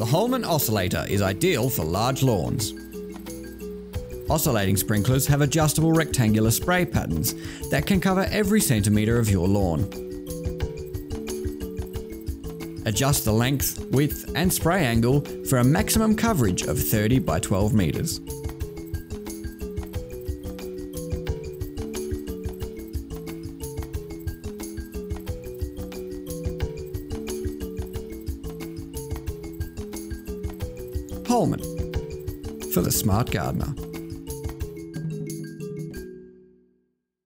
The Holman Oscillator is ideal for large lawns. Oscillating sprinklers have adjustable rectangular spray patterns that can cover every centimetre of your lawn. Adjust the length, width and spray angle for a maximum coverage of 30 by 12 metres. Holman, for the smart gardener.